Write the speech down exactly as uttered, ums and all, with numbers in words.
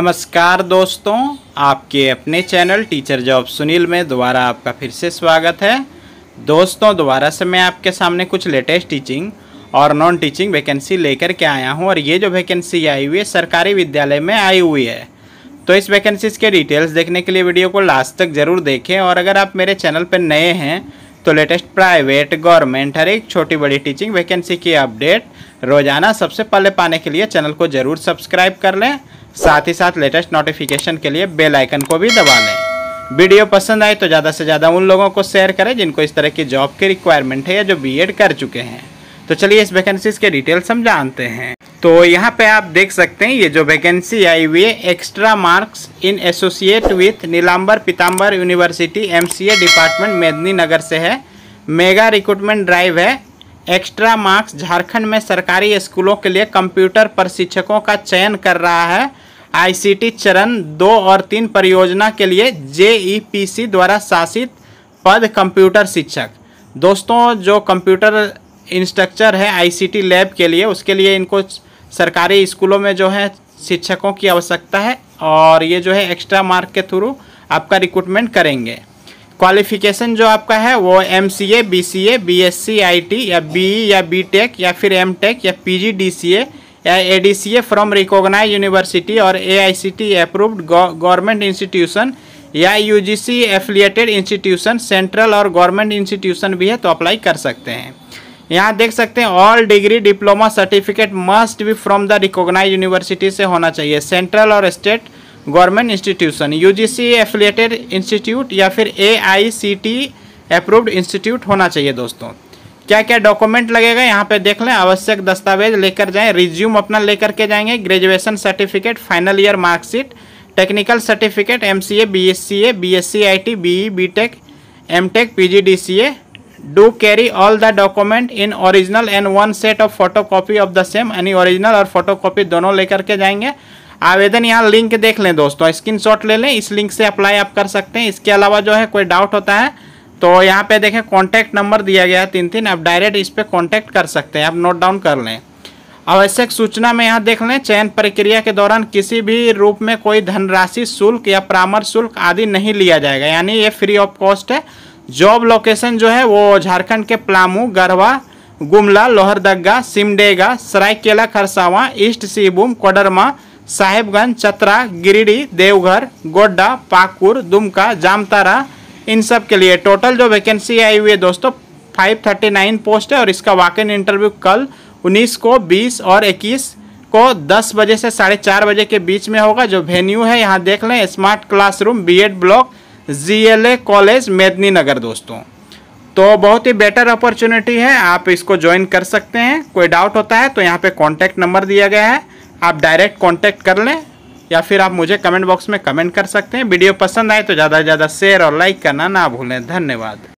नमस्कार दोस्तों, आपके अपने चैनल टीचर जॉब सुनील में दोबारा आपका फिर से स्वागत है। दोस्तों, दोबारा से मैं आपके सामने कुछ लेटेस्ट टीचिंग और नॉन टीचिंग वैकेंसी लेकर के आया हूं और ये जो वैकेंसी आई हुई है सरकारी विद्यालय में आई हुई है। तो इस वैकेंसीज़ के डिटेल्स देखने के लिए वीडियो को लास्ट तक ज़रूर देखें। और अगर आप मेरे चैनल पर नए हैं तो लेटेस्ट प्राइवेट, गवर्नमेंट, हर एक छोटी बड़ी टीचिंग वैकेंसी की अपडेट रोज़ाना सबसे पहले पाने के लिए चैनल को ज़रूर सब्सक्राइब कर लें। साथ ही साथ लेटेस्ट नोटिफिकेशन के लिए बेल आइकन को भी दबा लें। वीडियो पसंद आए तो ज़्यादा से ज़्यादा उन लोगों को शेयर करें जिनको इस तरह की जॉब की रिक्वायरमेंट है या जो बीएड कर चुके हैं। तो चलिए इस वैकेंसीज़ के डिटेल्स हम जानते हैं। तो यहाँ पे आप देख सकते हैं ये जो वैकेंसी आई हुई है extra marks in associate with Nilamber Pitamber university MCA department Medininagar से है। मेगा रिक्रूटमेंट ड्राइव है। एक्स्ट्रा मार्क्स झारखंड में सरकारी स्कूलों के लिए कंप्यूटर प्रशिक्षकों का चयन कर रहा है। आईसीटी चरण दो और तीन परियोजना के लिए जेईपीसी द्वारा शासित पद कंप्यूटर शिक्षक। दोस्तों, जो कंप्यूटर इंस्ट्रक्चर है आईसीटी लैब के लिए, उसके लिए इनको सरकारी स्कूलों में जो है शिक्षकों की आवश्यकता है और ये जो है एक्स्ट्रा मार्क के थ्रू आपका रिक्रूटमेंट करेंगे। क्वालिफिकेशन जो आपका है वो एमसीए, बीसीए, बीएससी आईटी या बीई या बीटेक या फिर एमटेक या पीजीडीसीए या एडीसीए फ्रॉम रिकॉग्नाइज यूनिवर्सिटी और एआईसीटी अप्रूव्ड गवर्नमेंट इंस्टीट्यूशन या यूजीसी एफिलिएटेड इंस्टीट्यूशन, सेंट्रल और गवर्नमेंट इंस्टीट्यूशन भी है तो अप्लाई कर सकते हैं। यहाँ देख सकते हैं all degree diploma certificate must be from the recognise university से होना चाहिए, सेंट्रल और state government institution, UGC affiliated institute या फिर एआईसीटी अप्रूव्ड इंस्टीट्यूट होना चाहिए। दोस्तों, क्या क्या डॉक्यूमेंट लगेगा यहाँ पे देख लें। आवश्यक दस्तावेज लेकर जाएं, रिज्यूम अपना लेकर के जाएंगे, graduation certificate, final year marksheet, technical certificate, MCA, BSCA, BSc IT, BE, BTech, MTech, PGDCA. Do carry all the document in original and one set of photocopy of the same, यानी original और photocopy दोनों लेकर के जाएंगे। आवेदन यहाँ link देख लें दोस्तों, स्क्रीनशॉट ले लें, इस लिंक से अप्लाई आप कर सकते हैं। इसके अलावा जो है कोई डाउट होता है तो यहाँ पे देखें कॉन्टैक्ट नंबर दिया गया है तीन तीन, आप डायरेक्ट इस पर कॉन्टैक्ट कर सकते हैं, आप नोट डाउन कर लें। आवश्यक सूचना में यहाँ देख लें, चयन प्रक्रिया के दौरान किसी भी रूप में कोई धनराशि, शुल्क या परामर्श शुल्क आदि नहीं लिया जाएगा, यानी ये फ्री ऑफ कॉस्ट है। जॉब लोकेशन जो है वो झारखंड के पलामू, गढ़वा, गुमला, लोहरदगा, सिमडेगा, सरायकेला खरसावां, ईस्ट सिंहभूम, कोडरमा, साहेबगंज, चतरा, गिरिडीह, देवघर, गोड्डा, पाकुड़, दुमका, जामतारा, इन सब के लिए टोटल जो वैकेंसी आई हुई है दोस्तों पाँच सौ उनतालीस पोस्ट है। और इसका वॉक-इन इंटरव्यू कल उन्नीस को, बीस और इक्कीस को दस बजे से साढ़े चार बजे के बीच में होगा। जो वेन्यू है यहाँ देख लें, smart classroom, BEd block, GLA college, Medininagar. दोस्तों, तो बहुत ही बेटर अपॉर्चुनिटी है, आप इसको ज्वाइन कर सकते हैं। कोई डाउट होता है तो यहाँ पे कॉन्टैक्ट नंबर दिया गया है, आप डायरेक्ट कॉन्टैक्ट कर लें या फिर आप मुझे कमेंट बॉक्स में कमेंट कर सकते हैं। वीडियो पसंद आए तो ज़्यादा से ज़्यादा शेयर और लाइक करना ना भूलें। धन्यवाद।